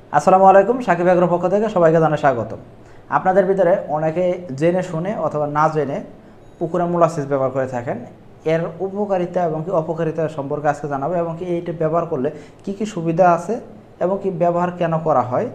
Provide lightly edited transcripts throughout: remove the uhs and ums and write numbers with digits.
আসসালামু আলাইকুম, শাকিব আগ্রোর পক্ষ থেকে সবাইকে জানাই স্বাগতম। আপনাদের ভিতরে অনেকে জেনে শুনে অথবা না জেনে পুকুরে মোলাসিস ব্যবহার করে থাকেন। এর উপকারিতা এবং কি অপকারিতা সম্পর্কে আজকে জানাবো, এবং কি এইটা ব্যবহার করলে কি কি সুবিধা আছে এবং কি ব্যবহার কেন করা হয়,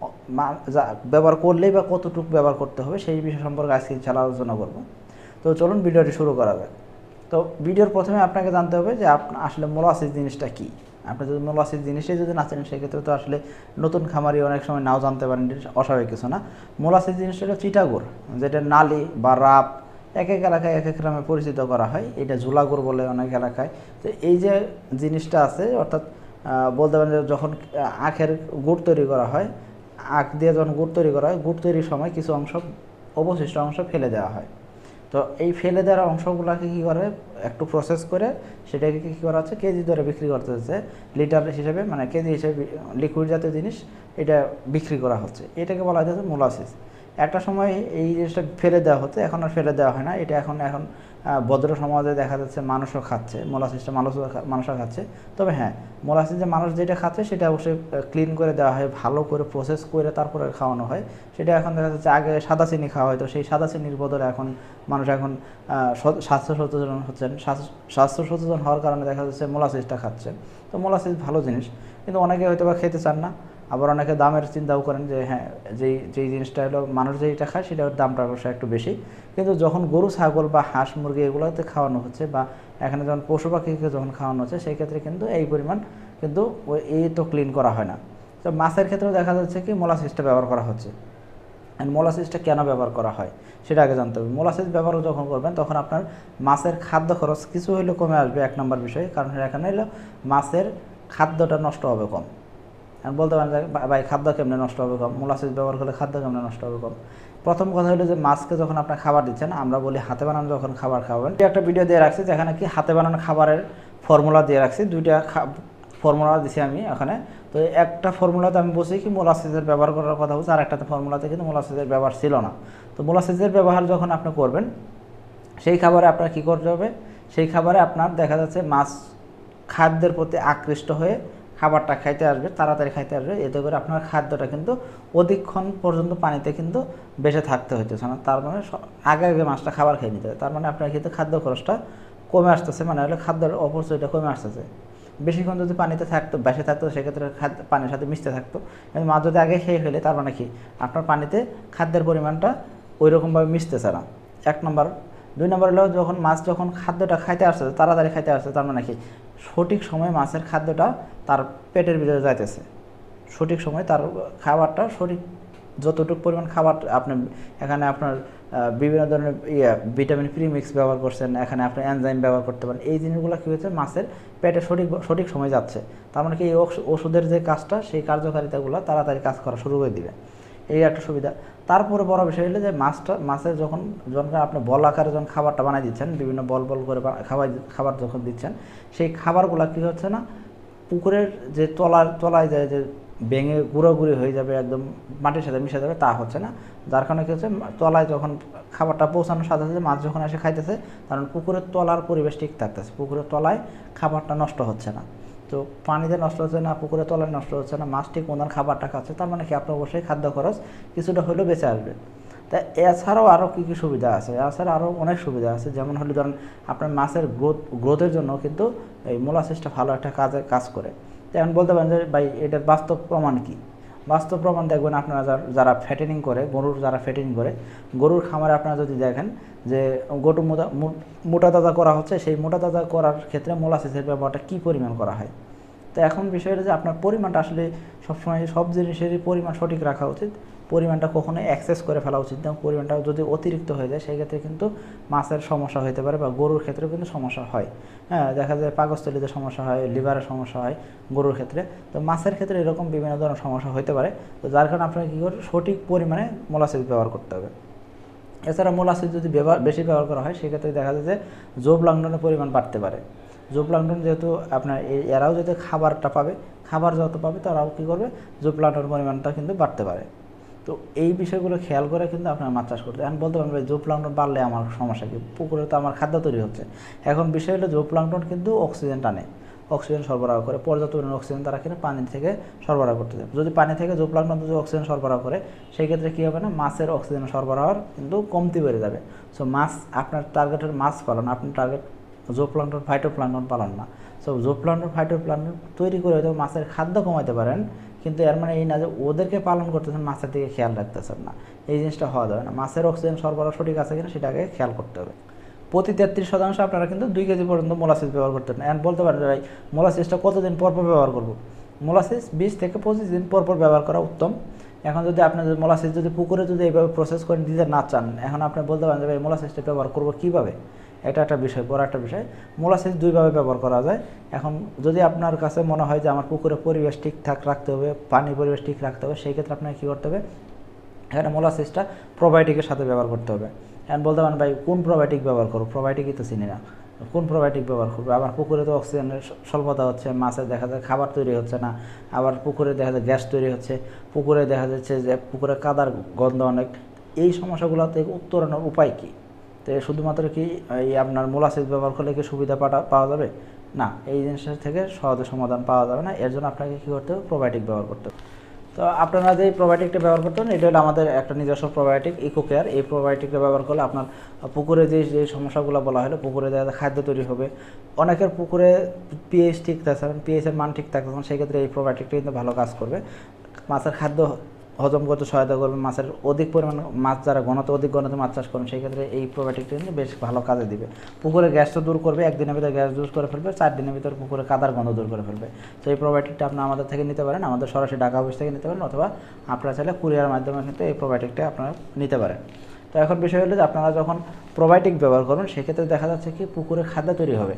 ব্যবহার করলেই বা কতটুকু ব্যবহার করতে হবে সেই বিষয় সম্পর্কে আজকে আলোচনা করব। তো চলুন ভিডিওটি শুরু করা যাক। তো ভিডিওর প্রথমে আপনাকে জানতে হবে যে আসলে মোলাসিস জিনিসটা কী। আপনি যদি মোলাসিস জিনিসটাই যদি না জানেন সেক্ষেত্রে তো আসলে নতুন খামারি অনেক সময় নাও জানতে পারেন, অস্বাভাবিক কিছু না। মোলাসিস জিনিসটা হলো চিটাগুড়, যেটা নালি বা রাপ এক এক এলাকায় এক এক নামে পরিচিত করা হয়। এটা ঝুলাগুড় বলে অনেক এলাকায়। তো এই যে জিনিসটা আছে, অর্থাৎ বলতে পারেন যে যখন আখের গুড় তৈরি করা হয়, আখ দিয়ে যখন গুড় তৈরি করা হয়, গুড় তৈরির সময় কিছু অংশ অবশিষ্ট অংশ ফেলে দেওয়া হয়। তো এই ফেলে দেওয়ার অংশগুলোকে কী করে একটু প্রসেস করে সেটাকে কী করা হচ্ছে, কেজি দরে বিক্রি করতে হচ্ছে, লিটার হিসেবে মানে কেজি হিসেবে লিকুইড জাতীয় জিনিস এটা বিক্রি করা হচ্ছে। এটাকে বলা হচ্ছে মোলাসিস। একটা সময় এই জিনিসটা ফেলে দেওয়া হচ্ছে, এখন আর ফেলে দেওয়া হয় না। এটা এখন ভদ্র সমাজে দেখা যাচ্ছে মানুষও খাচ্ছে, মোলাসিসটা মানুষও খাচ্ছে। তবে হ্যাঁ, মোলাসিস যে মানুষ যেটা খাচ্ছে সেটা অবশ্যই ক্লিন করে দেওয়া হয়, ভালো করে প্রসেস করে তারপরে খাওয়ানো হয়। সেটা এখন দেখা যাচ্ছে আগে সাদা চিনি খাওয়া হয়, তো সেই সাদা চিনির বদলে এখন মানুষ স্বাস্থ্য সচেতন হচ্ছেন। স্বাস্থ্য সচেতন হওয়ার কারণে দেখা যাচ্ছে মোলাসিসটা খাচ্ছেন। তো মোলাসিস ভালো জিনিস, কিন্তু অনেকে হয়তো বা খেতে চান না। আবার অনেকে দামের চিন্তাও করেন যে হ্যাঁ, যেই জিনিসটা হলো মানুষ যেইটা খায় সেটার দামটা অবশ্যই একটু বেশি। কিন্তু যখন গরু ছাগল বা হাঁস মুরগি এগুলোতে খাওয়ানো হচ্ছে, বা এখানে যখন পশু পাখিকে যখন খাওয়ানো হচ্ছে, সেই ক্ষেত্রে কিন্তু এই পরিমাণ কিন্তু এই তো ক্লিন করা হয় না। তো মাছের ক্ষেত্রেও দেখা যাচ্ছে কি মোলাসিসটা ব্যবহার করা হচ্ছে। মোলাসিসটা কেন ব্যবহার করা হয় সেটা আগে জানতে হবে। মোলাসিস ব্যবহার যখন করবেন তখন আপনার মাছের খাদ্য খরচ কিছু হইলেও কমে আসবে, এক নম্বর বিষয়। কারণ এখানে হলো মাছের খাদ্যটা নষ্ট হবে কম। বলতে পারেন যে ভাই খাদ্য কেমনে নষ্ট হবে কম, মোলাসিস ব্যবহার করলে খাদ্য কেমনে নষ্ট হবে কম। প্রথম কথা হলো যে মাছকে যখন আপনার খাবার দিচ্ছেন, আমরা বলি হাতে বানানো যখন খাবার খাওয়াবেন, একটা ভিডিও দিয়ে রাখছি যেখানে কি হাতে বানানো খাবারের ফর্মুলা দিয়ে রাখছি। দুইটা ফর্মুলা দিছি আমি এখানে। তো একটা ফর্মুলাতে আমি বলছি কি মোলাসিসের ব্যবহার করার কথা বলছি, আর একটা ফর্মুলাতে কিন্তু মোলাসিসের ব্যবহার ছিল না। তো মোলাসিসের ব্যবহার যখন আপনি করবেন, সেই খাবারে আপনার কী করতে হবে, সেই খাবারে আপনার দেখা যাচ্ছে মাছ খাদ্যের প্রতি আকৃষ্ট হয়ে খাবারটা খাইতে আসবে, তাড়াতাড়ি খাইতে আসবে। এতে করে আপনার খাদ্যটা কিন্তু অধিকক্ষণ পর্যন্ত পানিতে কিন্তু বেঁচে থাকতে হইতেছে না। তার মানে আগে আগে মাছটা খাবার খেয়ে নিতে হবে। তার মানে আপনার কিন্তু খাদ্য খরচটা কমে আসতেছে, মানে হলে খাদ্যের অপচয়টা কমে আসতেছে। বেশিক্ষণ যদি পানিতে থাকতো, বেঁচে থাকতো, সেক্ষেত্রে পানির সাথে মিশতে থাকতো। কিন্তু মাছ যদি আগে খেয়ে ফেলে, তার মানে কি আপনার পানিতে খাদ্যের পরিমাণটা ওই রকমভাবে মিশতেছে না, এক নম্বর। দুই নম্বর হলো যখন মাছ যখন খাদ্যটা খাইতে আসছে, তাড়াতাড়ি খাইতে আসছে, তার মানে কি সঠিক সময়ে মাছের খাদ্যটা তার পেটের ভিতরে যাইতেছে। সঠিক সময় তার খাবারটা সঠিক যতটুকু পরিমাণ খাবার আপনি এখানে আপনার বিভিন্ন ধরনের ভিটামিন প্রিমিক্স ব্যবহার করছেন, এখানে আপনি এনজাইম ব্যবহার করতে পারেন। এই জিনিসগুলো কী হচ্ছে, মাছের পেটে সঠিক সময় যাচ্ছে। তার মানে কি এই ওষুধের যে কাজটা, সেই কার্যকারিতাগুলো তাড়াতাড়ি কাজ করা শুরু করে দিবে। এই একটা সুবিধা। তারপরে বড় বিষয় হলো যে মাছের যখন আপনি বল আকারে যখন খাবারটা বানাই দিচ্ছেন, বিভিন্ন বল করে খাবার যখন দিচ্ছেন, সেই খাবারগুলো কী হচ্ছে না, পুকুরের যে তলায় যায় যে ভেঙে গুঁড়োগুঁড়ি হয়ে যাবে, একদম মাটির সাথে মিশে যাবে, তা হচ্ছে না। যার কারণে কী হচ্ছে, তলায় যখন খাবারটা পৌঁছানোর সাথে সাথে মাছ যখন এসে খাইতেছে, কারণ পুকুরের তলার পরিবেশ ঠিক থাকতেছে, পুকুরের তলায় খাবারটা নষ্ট হচ্ছে না। তো পানিতে নষ্ট হচ্ছে না, পুকুরের তলায় নষ্ট হচ্ছে না, মাছ ঠিক ওনার খাবারটা খাচ্ছে। তার মানে কি আপনার অবশ্যই খাদ্য খরচ কিছুটা হলেও বেঁচে আসবে। তা এছাড়াও আরও কী কী সুবিধা আছে, এছাড়া আরও অনেক সুবিধা আছে। যেমন হলো ধরেন আপনার মাছের গ্রোথের জন্য কিন্তু এই মোলাসিসটা ভালো একটা কাজ করে। এখন বলতে পারেন যে ভাই এটার বাস্তব প্রমাণ কী। বাস্তব প্রমাণ দেখবেন আপনারা যারা ফ্যাটেনিং করে, যারা ফ্যাটেনিং করে, গরুর খামারে আপনারা যদি দেখেন যে গরু মোটা তাজা করা হচ্ছে, সেই মোটা তাজা করার ক্ষেত্রে মোলাসিসের ব্যবহারটা কী পরিমাণ করা হয়। তো এখন বিষয়টা যে আপনার পরিমাণটা আসলে সবসময় সব জিনিসেরই পরিমাণ সঠিক রাখা উচিত। পরিমাণটা কখনোই এক্সেস করে ফেলা উচিত না। পরিমাণটা যদি অতিরিক্ত হয়ে যায়, সেই ক্ষেত্রে কিন্তু মাছের সমস্যা হতে পারে, বা গরুর ক্ষেত্রেও কিন্তু সমস্যা হয়। হ্যাঁ, দেখা যায় পাকস্থলীতে সমস্যা হয়, লিভারের সমস্যা হয় গরুর ক্ষেত্রে। তো মাছের ক্ষেত্রে এরকম বিভিন্ন ধরনের সমস্যা হতে পারে। তো যার কারণে আপনাকে কী করে সঠিক পরিমাণে মোলাসিস ব্যবহার করতে হবে। এছাড়া মোলাসিস যদি বেশি ব্যবহার করা হয়, সেক্ষেত্রে দেখা যায় যে জোপ্লাঙ্কটনের পরিমাণ বাড়তে পারে। জোপ্লাঙ্কটন যেহেতু আপনার এরাও যদি খাবারটা পাবে, খাবার যত পাবে তারাও কী করবে, জোপ্লাঙ্কটনের পরিমাণটা কিন্তু বাড়তে পারে। তো এই বিষয়গুলো খেয়াল করে কিন্তু আপনার মাছ চাষ করতে। এখন বলতে পারবেন জোপ্লাঙ্কটন বাড়লে আমার সমস্যা কি, পুকুরে তো আমার খাদ্য তৈরি হচ্ছে। এখন বিষয় হলো জোপ্লাঙ্কটন কিন্তু অক্সিজেন টানে। অক্সিজেন সরবরাহ করে, পর্যাপ্ত পরিমাণ অক্সিজেন তারা কিন্তু পানি থেকে সরবরাহ করতে চায়। যদি পানি থেকে জুপ্লাঙ্কটন যদি অক্সিজেন সরবরাহ করে, সেই ক্ষেত্রে কী হবে না, মাছের অক্সিজেন সরবরাহর কিন্তু কমতি বেড়ে যাবে। সো মাছ, আপনার টার্গেটের মাছ পালন, আপনার টার্গেট জুপ্লাঙ্কটন ফাইটোপ্লাঙ্কটন পালন না। সো জুপ্লাঙ্কটন ফাইটোপ্লাঙ্কটন তৈরি করে হয়তো মাছের খাদ্য কমাতে পারেন, কিন্তু এর মানে এই না যে ওদেরকে পালন করতেছেন, মাছের দিকে খেয়াল রাখতেছেন না। এই জিনিসটা হওয়া যাবে না। মাছের অক্সিজেন সরবরাহ সঠিক আছে কিনা সেটাকে খেয়াল করতে হবে। প্রতি 33% আপনারা কিন্তু 2 কেজি পর্যন্ত মোলাসিস ব্যবহার করতে পারেন। এখন বলতে পারেন যে ভাই মোলাসিসটা কতদিন পর পর ব্যবহার করব? মোলাসিস 20 থেকে 25 দিন পর পর ব্যবহার করা উত্তম। এখন যদি আপনি মোলাসিস যদি পুকুরে যদি এইভাবে প্রসেস করে দিতে না চান, এখন আপনি বলতে পারেন যে ভাই মোলাসিসটা ব্যবহার করব কীভাবে? এটা একটা বিষয়, বড় একটা বিষয়। মোলাসিস দুইভাবে ব্যবহার করা যায়। এখন যদি আপনার কাছে মনে হয় যে আমার পুকুরে পরিবেশ ঠিকঠাক রাখতে হবে, পানির পরিবেশ ঠিক রাখতে হবে, সেই ক্ষেত্রে আপনাকে কী করতে হবে, এখানে মোলাসিসটা প্রোবায়োটিকের সাথে ব্যবহার করতে হবে। এখন বলতে পারেন ভাই কোন প্রোবায়োটিক ব্যবহার করবো? প্রোবায়োটিকই তো চিনি না, কোন প্রোবায়োটিক ব্যবহার করবো? আবার পুকুরে তো অক্সিজেনের স্বল্পতা হচ্ছে, মাছের দেখা যায় খাবার তৈরি হচ্ছে না, আবার পুকুরে দেখা যায় গ্যাস তৈরি হচ্ছে, পুকুরে দেখা যাচ্ছে যে পুকুরে কাদার গন্ধ অনেক। এই সমস্যাগুলো থেকে উত্তরণের উপায় কী? তো শুধুমাত্র কি এই আপনার মোলাসিস ব্যবহার করলে কি সুবিধা পাওয়া যাবে? না, এই জিনিসের থেকে সহজে সমাধান পাওয়া যাবে না। এর জন্য আপনাকে কী করতে হবে? প্রোবায়োটিক ব্যবহার করতে হবে। তো আপনারা যে প্রোবায়োটিকটা ব্যবহার করতেন, এটা হলো আমাদের একটা নিজস্ব প্রোবায়োটিক ইকোকেয়ার। এই প্রোবায়োটিকটা ব্যবহার করলে আপনার পুকুরে যে সমস্যাগুলো বলা হলো, পুকুরে দেখা খাদ্য তৈরি হবে। অনেকের পুকুরে পিএইচ ঠিক থাকছে, পিএইচের মান ঠিক থাকছে, সেক্ষেত্রে এই প্রোবায়োটিকটা কিন্তু ভালো কাজ করবে। মাছের খাদ্য হজম করতে সহায়তা করবে। মাছের অধিক পরিমাণ মাছ যারা অধিক ঘনত্বে মাছ চাষ করবেন, সেই ক্ষেত্রে এই প্রোবায়োটিকটা কিন্তু বেশ ভালো কাজে দিবে। পুকুরে গ্যাসটা দূর করবে, একদিনের ভিতরে গ্যাস দূর করে ফেলবে, 4 দিনের ভিতরে পুকুরে কাদার গন্ধ দূর করে ফেলবে। তো এই প্রোবায়োটিকটা আপনি আমাদের থেকে নিতে পারেন, আমাদের সরাসরি ঢাকা অফিস থেকে নিতে পারেন, অথবা আপনারা চাইলে কুরিয়ার মাধ্যমে কিন্তু এই প্রোবায়োটিকটা আপনারা নিতে পারেন। তো এখন বিষয় হলো যে আপনারা যখন প্রোবায়োটিক ব্যবহার করবেন, সেক্ষেত্রে দেখা যাচ্ছে কি পুকুরে খাদ্য তৈরি হবে,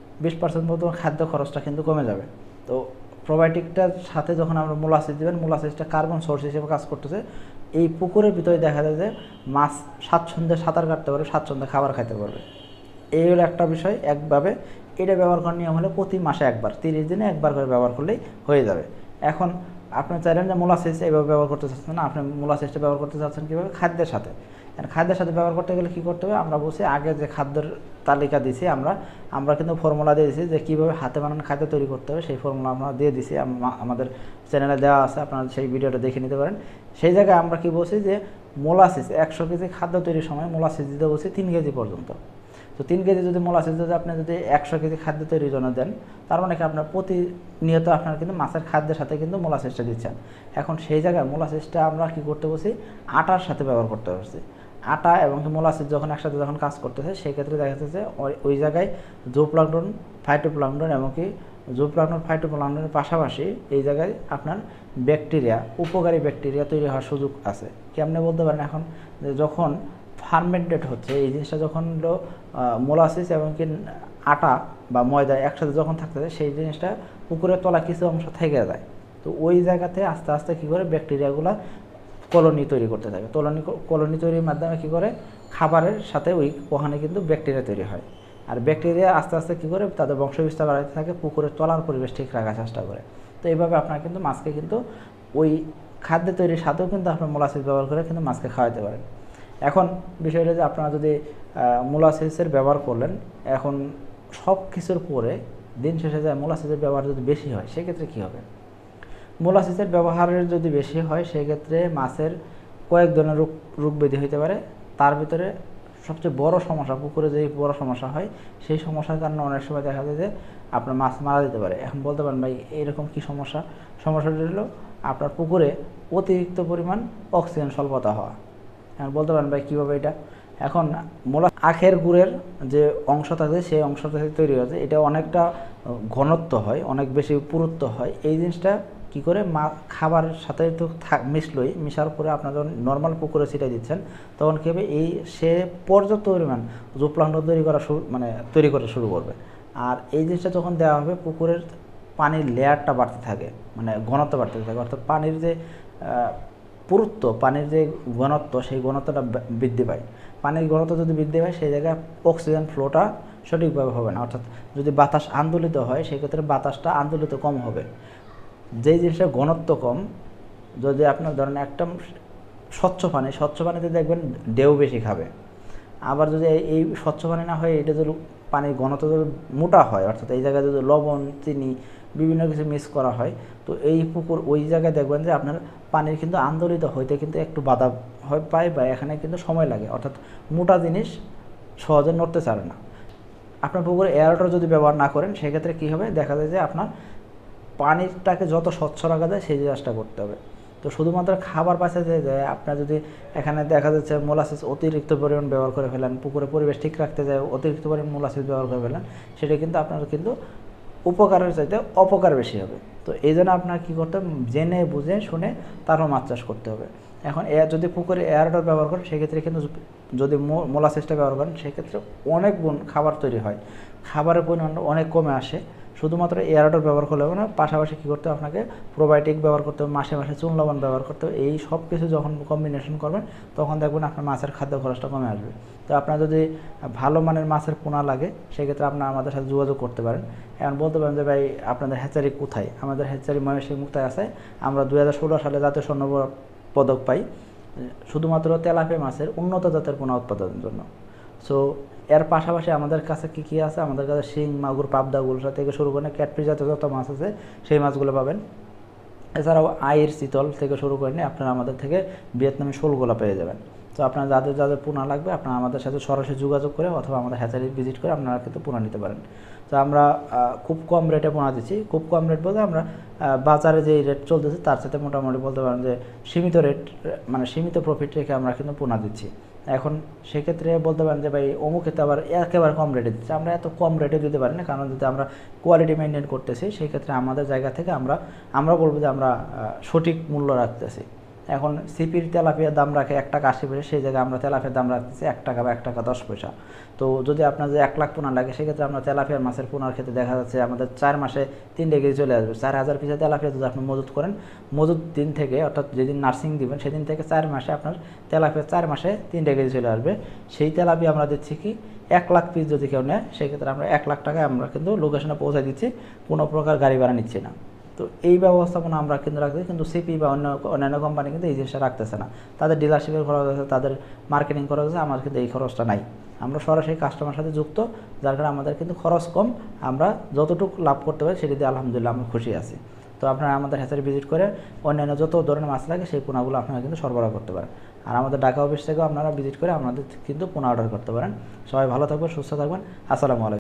20% মতো খাদ্য খরচটা কিন্তু কমে যাবে। তো প্রোবায়োটিকটার সাথে যখন আমরা মোলাসিস দেবেন, মোলাসিসটা কার্বন সোর্স হিসেবে কাজ করতেছে। এই পুকুরের ভিতরে দেখা যায় যে মাছ স্বাচ্ছন্দ্যে সাঁতার কাটতে পারবে, স্বাচ্ছন্দ্যে খাবার খাইতে পারবে। এই হলো একটা বিষয়। একভাবে এটা ব্যবহার করার নিয়ম হলে প্রতি মাসে একবার, 30 দিনে একবার করে ব্যবহার করলেই হয়ে যাবে। এখন আপনি চাইলেন যে মোলাসিস এইভাবে ব্যবহার করতে চাচ্ছেন না, আপনি মোলাসিসটা ব্যবহার করতে চাচ্ছেন কীভাবে? খাদ্যের সাথে। খাদ্যের সাথে ব্যবহার করতে গেলে কী করতে হবে? আমরা বলছি আগে যে খাদ্যের তালিকা দিয়েছি, আমরা কিন্তু ফর্মুলা দিয়ে দিয়েছি যে কীভাবে হাতে বানানো খাদ্য তৈরি করতে হবে। সেই ফর্মুলা আমরা দিয়ে দিয়েছি, আমাদের চ্যানেলে দেওয়া আছে, আপনারা সেই ভিডিওটা দেখে নিতে পারেন। সেই জায়গায় আমরা কি বলছি যে মোলাসিস 100 কেজি খাদ্য তৈরির সময় মোলাসিস দিতে বলছি 3 কেজি পর্যন্ত। তো 3 কেজি যদি মোলাসিস যদি আপনি যদি 100 কেজি খাদ্য তৈরির জন্য দেন, তার মানে কি আপনার প্রতিনিয়ত আপনার কিন্তু মাছের খাদ্যের সাথে কিন্তু মোলাসিসটা দিচ্ছেন। এখন সেই জায়গায় মোলাসিসটা আমরা কি করতে বলছি? আটার সাথে ব্যবহার করতে পারছি। আটা এবং মোলাসিস যখন একসাথে যখন কাজ করতেছে, সেই ক্ষেত্রে দেখা যাচ্ছে যে ওই জায়গায় জুপ্লাঙ্কটন, ফাইটোপ্লাঙ্কটন এবং কি জুপ্লাঙ্কটন ফাইটোপ্লাঙ্কটনের পাশাপাশি এই জায়গায় আপনার ব্যাকটেরিয়া, উপকারী ব্যাকটেরিয়া তৈরি হওয়ার সুযোগ আছে। কেমনে বলতে পারেন? এখন যখন ফার্মেন্টেড হচ্ছে এই জিনিসটা, যখন হলো মোলাসিস এবং কি আটা বা ময়দা একসাথে যখন থাকতেছে, সেই জিনিসটা পুকুরের তলা কিছু অংশ থেকে যায়। তো ওই জায়গাতে আস্তে আস্তে কী করে ব্যাকটেরিয়াগুলো কলোনি তৈরি করতে থাকে। কলোনি তৈরির মাধ্যমে কী করে খাবারের সাথে ওখানে কিন্তু ব্যাকটেরিয়া তৈরি হয়। আর ব্যাকটেরিয়া আস্তে আস্তে কী করে তাদের বংশবিস্তার বাড়াতে থাকে, পুকুরের তলার পরিবেশ ঠিক রাখার চেষ্টা করে। তো এইভাবে আপনারা কিন্তু মাছকে কিন্তু ওই খাদ্য তৈরির সাথেও কিন্তু আপনার মোলাসিস ব্যবহার করে কিন্তু মাছকে খাওয়াতে পারেন। এখন বিষয়টা যে আপনারা যদি মোলাসিসের ব্যবহার করলেন, এখন সব কিছুর পরে দিন শেষে যায় মোলাসিসের ব্যবহার যদি বেশি হয়, সেক্ষেত্রে কী হবে? মোলাসিসের ব্যবহারের যদি বেশি হয়, সেক্ষেত্রে মাছের কয়েক ধরনের রোগ ব্যাধি হতে পারে। তার ভিতরে সবচেয়ে বড় সমস্যা, পুকুরে যে বড় সমস্যা হয়, সেই সমস্যার কারণে অনেক সময় দেখা যায় যে আপনার মাছ মারা যেতে পারে। এখন বলতে পারেন ভাই এরকম কি সমস্যা? সমস্যাটা হলো আপনার পুকুরে অতিরিক্ত পরিমাণ অক্সিজেন স্বল্পতা হওয়া। এখন বলতে পারেন ভাই কীভাবে এটা? এখন আখের গুড়ের যে অংশ থাকে, সেই অংশটা থেকে তৈরি হয়েছে, এটা অনেকটা ঘনত্ব হয়, অনেক বেশি পুরুত্ব হয়। এই জিনিসটা কী করে খাবারের সাথে তো মিশার পরে আপনার যখন নর্মাল পুকুরে ছিটাই দিচ্ছেন, তখন কী হবে? সে পর্যাপ্ত পরিমাণ জুপ্লাঙ্কটন তৈরি করা শুরু করবে। আর এই জিনিসটা যখন দেওয়া হবে, পুকুরের পানির লেয়ারটা বাড়তে থাকে, ঘনত্ব বাড়তে থাকে, অর্থাৎ পানির যে পুরুত্ব, পানির যে ঘনত্ব, সেই ঘনত্বটা বৃদ্ধি পায়। পানির ঘনত্ব যদি বৃদ্ধি পায়, সেই জায়গায় অক্সিজেন ফ্লোটা সঠিকভাবে হবে না। অর্থাৎ যদি বাতাস আন্দোলিত হয়, সেক্ষেত্রে বাতাসটা আন্দোলিত কম হবে। যেই জিনিসের ঘনত্ব কম, যদি আপনার ধরেন একটা স্বচ্ছ পানিতে দেখবেন ঢেউ বেশি খাবে। আবার যদি এই স্বচ্ছ পানি না হয়, এটা যদি পানির ঘনত্ব যদি মোটা হয়, অর্থাৎ এই জায়গায় যদি লবণ, চিনি বিভিন্ন কিছু মিক্স করা হয়, তো এই পুকুর ওই জায়গায় দেখবেন যে আপনার পানির কিন্তু আন্দোলিত হইতে কিন্তু একটু বাধা হয় পায়, বা এখানে কিন্তু সময় লাগে, অর্থাৎ মোটা জিনিস সহজে নড়তে চায় না। আপনার পুকুরে এয়ারওয়াটার যদি ব্যবহার না করেন, সেক্ষেত্রে কী হবে, দেখা যায় যে আপনার পানিটাকে যত স্বচ্ছ রাখা যায় সেই কাজটা করতে হবে। তো শুধুমাত্র খাবার বাঁচাতে যায়, আপনার যদি এখানে দেখা যাচ্ছে মোলাসিস অতিরিক্ত পরিমাণ ব্যবহার করে ফেলেন, পুকুরে পরিবেশ ঠিক রাখতে যায় অতিরিক্ত পরিমাণ মোলাসিস ব্যবহার করে ফেলেন, সেটা কিন্তু আপনার কিন্তু উপকারের চাইতে অপকার বেশি হবে। তো এই জন্য আপনার কী করতে হবে, জেনে বুঝে শুনে তারপর মাছ চাষ করতে হবে। এখন যদি পুকুরে এয়ারওয়াটার ব্যবহার করেন, সেক্ষেত্রে কিন্তু যদি মোলাসিসটা ব্যবহার করেন, সেক্ষেত্রে অনেক গুণ খাবার তৈরি হয়, খাবারের পরিমাণ অনেক কমে আসে। শুধুমাত্র এয়ারওয়াটার ব্যবহার করলে হবে না, পাশাপাশি কী করতে হবে, আপনাকে প্রোবায়োটিক ব্যবহার করতে হবে, মাসে মাসে চুন লবণ ব্যবহার করতে হবে। এই সব কিছু যখন কম্বিনেশন করবেন, তখন দেখবেন আপনার মাছের খাদ্য খরচটা কমে আসবে। তো আপনার যদি ভালো মানের মাছের পোনা লাগে, সেক্ষেত্রে আপনারা আমাদের সাথে যোগাযোগ করতে পারেন। এখন বলতে পারেন যে ভাই আপনাদের হ্যাচারি কোথায়? আমাদের হ্যাচারি ময়মনসিংহ মুক্তায় আছে। আমরা 2016 সালে জাতীয় স্বর্ণ পদক পাই শুধুমাত্র তেলাপিয়া মাছের উন্নত জাতের পোনা উৎপাদনের জন্য। সো এর পাশাপাশি আমাদের কাছে কী কী আছে, আমাদের কাছে শিং, মাগুর, পাবদা, গুলশা থেকে শুরু করে ক্যাটফিশ জাতীয় যত মাছ আছে সেই মাছগুলো পাবেন। এছাড়াও চিতল থেকে শুরু করে নিয়ে আপনারা আমাদের থেকে ভিয়েতনামি শোলগুলো পেয়ে যাবেন। তো আপনারা যাদের যাদের পোনা লাগবে, আপনারা আমাদের সাথে সরাসরি যোগাযোগ করে অথবা আমাদের হ্যাচারি ভিজিট করে আপনারা কিন্তু পোনা নিতে পারেন। তো আমরা খুব কম রেটে পোনা দিচ্ছি। খুব কম রেট বলতে আমরা বাজারে যে রেট চলতেছে তার সাথে মোটামুটি বলতে পারেন যে সীমিত রেট, মানে সীমিত প্রফিট রেখে আমরা কিন্তু পোনা দিচ্ছি। এখন সেক্ষেত্রে বলতে পারেন যে ভাই অমুকে তো আবার একেবারে কম রেটে দিচ্ছে। আমরা এত কম রেটে দিতে পারি না, কারণ যদি আমরা কোয়ালিটি মেনটেন করতেছি, সেই ক্ষেত্রে আমাদের জায়গা থেকে আমরা বলবো যে আমরা সঠিক মূল্য রাখতেছি। এখন সিপির তেলাপিয়ার দাম রাখে 1 টাকা 80 পয়সা, সেই জায়গায় আমরা তেলাপিয়ার দাম রাখতেছি 1 টাকা বা 1 টাকা 10 পয়সা। তো যদি আপনার যে 1 লাখ পোনা লাগে, সেক্ষেত্রে আমরা তেলাপিয়ার মাছের পোনার ক্ষেত্রে দেখা যাচ্ছে আমাদের 4 মাসে 3 কেজি চলে আসবে। 4000 পিসে তেলাপিয়া যদি আপনি মজুত করেন, মজুত দিন থেকে, অর্থাৎ যেদিন নার্সিং দিবেন সেদিন থেকে 4 মাসে আপনার তেলাপিয়া 4 মাসে 3 কেজি চলে আসবে। সেই তেলাপিয়া আমরা দিচ্ছি কি 1 লাখ পিস যদি কেউ নেয়, সেক্ষেত্রে আমরা 1 লাখ টাকায় আমরা কিন্তু লোকেশনে পৌঁছে দিচ্ছি, কোনো প্রকার গাড়ি ভাড়া নিচ্ছি না। তো এই ব্যবস্থাপনা আমরা কিন্তু রাখতেছি, কিন্তু সিপি বা অন্যান্য কোম্পানি কিন্তু এই জিনিসটা রাখতেছে না। তাদের ডিলারশিপের খরচ আছে, তাদের মার্কেটিং খরচ আছে, আমার কিন্তু এই খরচটা নাই। আমরা সরাসরি কাস্টমার সাথে যুক্ত, যার কারণে আমাদের কিন্তু খরচ কম, আমরা যতটুকু লাভ করতে পারি সেটিতে আলহামদুলিল্লাহ আমরা খুশি আছি। তো আপনারা আমাদের হ্যাচারি ভিজিট করে অন্যান্য যত ধরনের মাছ লাগে সেই পোনাগুলো আপনারা কিন্তু সরবরাহ করতে পারেন। আর আমাদের ঢাকা অফিস থেকেও আপনারা ভিজিট করে আমাদের কিন্তু পোনা অর্ডার করতে পারেন। সবাই ভালো থাকবেন, সুস্থ থাকবেন। আসসালামু আলাইকুম।